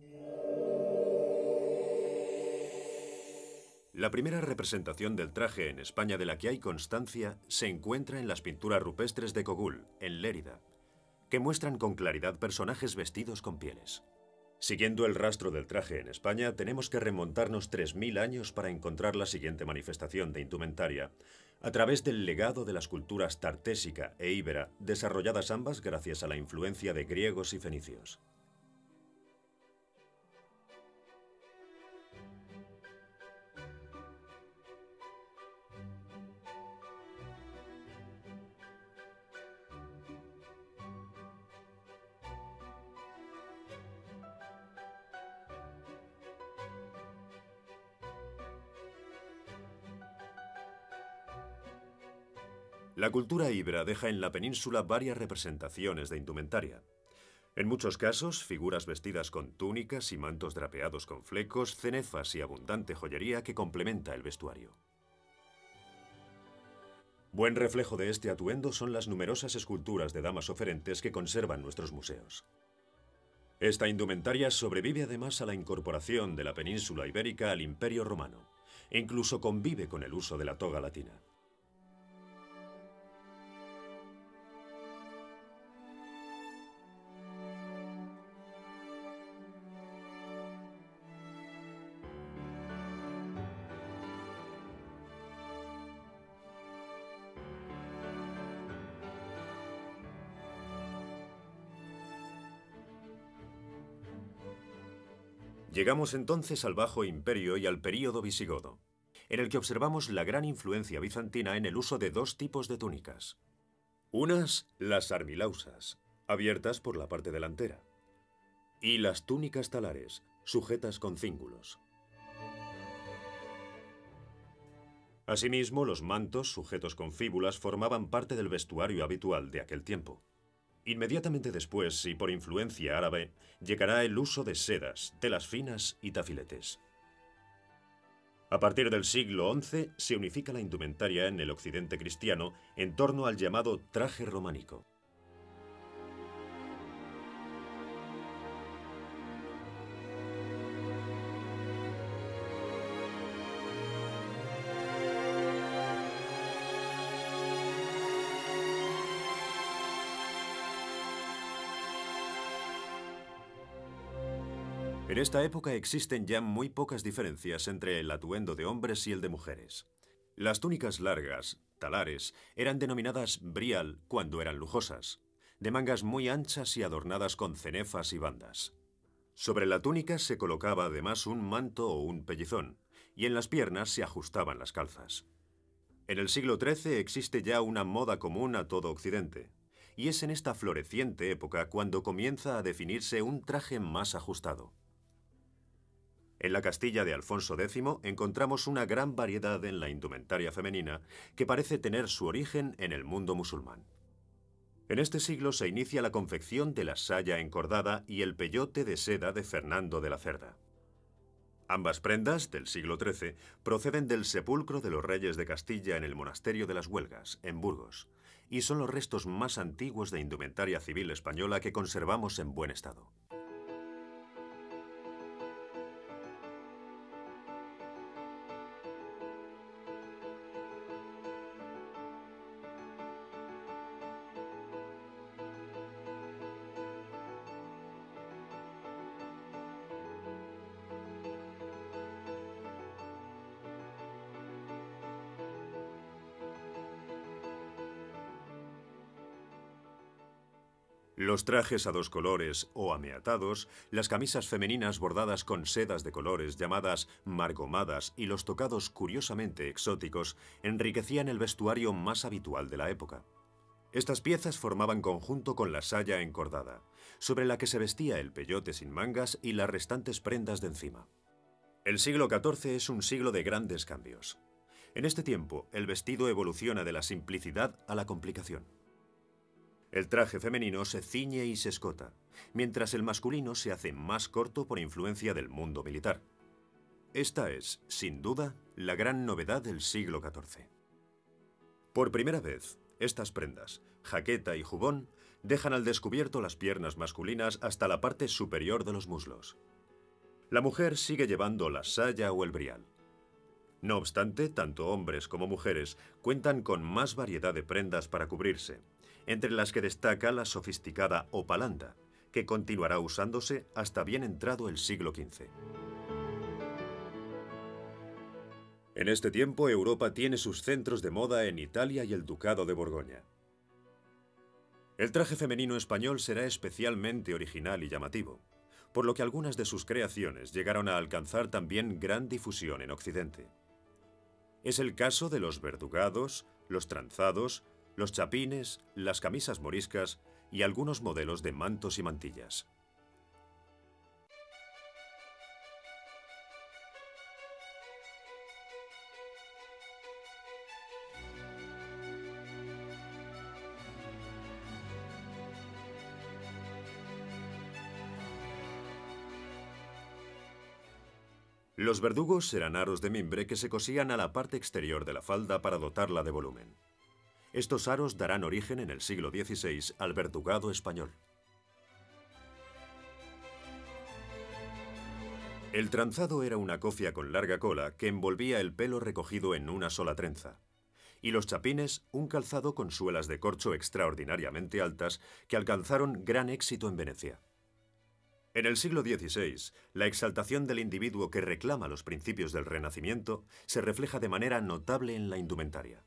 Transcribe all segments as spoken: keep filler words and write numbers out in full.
La primera representación del traje en España de la que hay constancia se encuentra en las pinturas rupestres de Cogul, en Lérida, que muestran con claridad personajes vestidos con pieles. Siguiendo el rastro del traje en España, tenemos que remontarnos tres mil años para encontrar la siguiente manifestación de indumentaria, a través del legado de las culturas tartésica e íbera, desarrolladas ambas gracias a la influencia de griegos y fenicios. La cultura íbera deja en la península varias representaciones de indumentaria. En muchos casos, figuras vestidas con túnicas y mantos drapeados con flecos, cenefas y abundante joyería que complementa el vestuario. Buen reflejo de este atuendo son las numerosas esculturas de damas oferentes que conservan nuestros museos. Esta indumentaria sobrevive además a la incorporación de la península ibérica al Imperio Romano, e incluso convive con el uso de la toga latina. Llegamos entonces al Bajo Imperio y al período visigodo, en el que observamos la gran influencia bizantina en el uso de dos tipos de túnicas. Unas, las armilausas, abiertas por la parte delantera, y las túnicas talares, sujetas con cíngulos. Asimismo, los mantos, sujetos con fíbulas, formaban parte del vestuario habitual de aquel tiempo. Inmediatamente después, y por influencia árabe, llegará el uso de sedas, telas finas y tafiletes. A partir del siglo once se unifica la indumentaria en el occidente cristiano en torno al llamado traje románico. En esta época existen ya muy pocas diferencias entre el atuendo de hombres y el de mujeres. Las túnicas largas, talares, eran denominadas brial cuando eran lujosas, de mangas muy anchas y adornadas con cenefas y bandas. Sobre la túnica se colocaba además un manto o un pellizón, y en las piernas se ajustaban las calzas. En el siglo trece existe ya una moda común a todo Occidente, y es en esta floreciente época cuando comienza a definirse un traje más ajustado. En la Castilla de Alfonso décimo encontramos una gran variedad en la indumentaria femenina que parece tener su origen en el mundo musulmán. En este siglo se inicia la confección de la saya encordada y el peyote de seda de Fernando de la Cerda. Ambas prendas, del siglo trece, proceden del sepulcro de los reyes de Castilla en el monasterio de las Huelgas, en Burgos, y son los restos más antiguos de indumentaria civil española que conservamos en buen estado. Los trajes a dos colores o ameatados, las camisas femeninas bordadas con sedas de colores llamadas margomadas y los tocados curiosamente exóticos enriquecían el vestuario más habitual de la época. Estas piezas formaban conjunto con la saya encordada, sobre la que se vestía el peyote sin mangas y las restantes prendas de encima. El siglo catorce es un siglo de grandes cambios. En este tiempo, el vestido evoluciona de la simplicidad a la complicación. El traje femenino se ciñe y se escota, mientras el masculino se hace más corto por influencia del mundo militar. Esta es, sin duda, la gran novedad del siglo catorce. Por primera vez, estas prendas, jaqueta y jubón, dejan al descubierto las piernas masculinas hasta la parte superior de los muslos. La mujer sigue llevando la saya o el brial. No obstante, tanto hombres como mujeres cuentan con más variedad de prendas para cubrirse, entre las que destaca la sofisticada hopalanda, que continuará usándose hasta bien entrado el siglo quince. En este tiempo, Europa tiene sus centros de moda en Italia y el Ducado de Borgoña. El traje femenino español será especialmente original y llamativo, por lo que algunas de sus creaciones llegaron a alcanzar también gran difusión en Occidente. Es el caso de los verdugados, los tranzados, los chapines, las camisas moriscas y algunos modelos de mantos y mantillas. Los verdugos eran aros de mimbre que se cosían a la parte exterior de la falda para dotarla de volumen. Estos aros darán origen en el siglo dieciséis al verdugado español. El tranzado era una cofia con larga cola que envolvía el pelo recogido en una sola trenza. Y los chapines, un calzado con suelas de corcho extraordinariamente altas que alcanzaron gran éxito en Venecia. En el siglo dieciséis, la exaltación del individuo que reclama los principios del Renacimiento se refleja de manera notable en la indumentaria.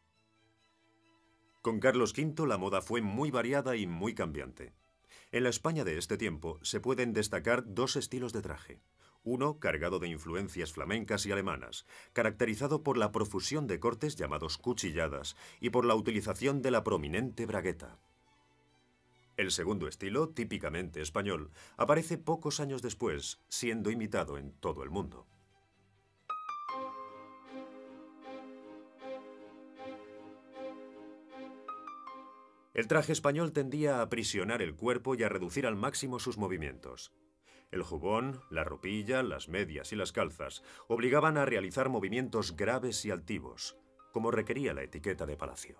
Con Carlos quinto la moda fue muy variada y muy cambiante. En la España de este tiempo se pueden destacar dos estilos de traje. Uno cargado de influencias flamencas y alemanas, caracterizado por la profusión de cortes llamados cuchilladas y por la utilización de la prominente bragueta. El segundo estilo, típicamente español, aparece pocos años después, siendo imitado en todo el mundo. El traje español tendía a aprisionar el cuerpo y a reducir al máximo sus movimientos. El jubón, la ropilla, las medias y las calzas obligaban a realizar movimientos graves y altivos, como requería la etiqueta de palacio.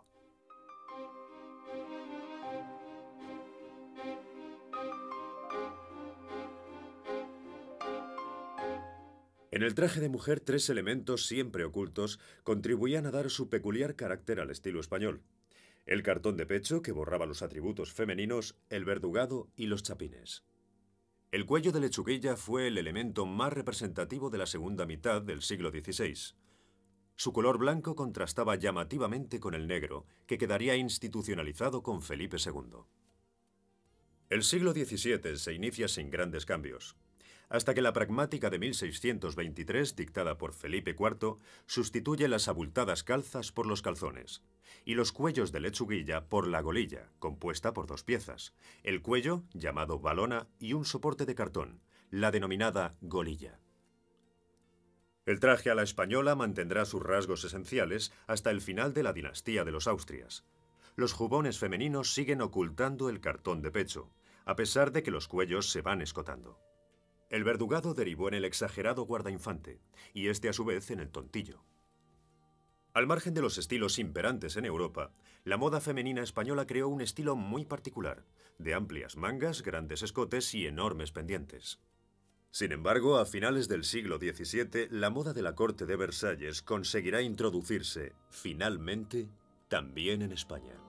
En el traje de mujer, tres elementos siempre ocultos contribuían a dar su peculiar carácter al estilo español: el cartón de pecho, que borraba los atributos femeninos, el verdugado y los chapines. El cuello de lechuguilla fue el elemento más representativo de la segunda mitad del siglo dieciséis. Su color blanco contrastaba llamativamente con el negro, que quedaría institucionalizado con Felipe segundo. El siglo diecisiete se inicia sin grandes cambios, hasta que la pragmática de mil seiscientos veintitrés, dictada por Felipe cuarto, sustituye las abultadas calzas por los calzones, y los cuellos de lechuguilla por la golilla, compuesta por dos piezas, el cuello, llamado valona, y un soporte de cartón, la denominada golilla. El traje a la española mantendrá sus rasgos esenciales hasta el final de la dinastía de los Austrias. Los jubones femeninos siguen ocultando el cartón de pecho, a pesar de que los cuellos se van escotando. El verdugado derivó en el exagerado guardainfante, y este a su vez en el tontillo. Al margen de los estilos imperantes en Europa, la moda femenina española creó un estilo muy particular, de amplias mangas, grandes escotes y enormes pendientes. Sin embargo, a finales del siglo diecisiete, la moda de la corte de Versalles conseguirá introducirse, finalmente, también en España.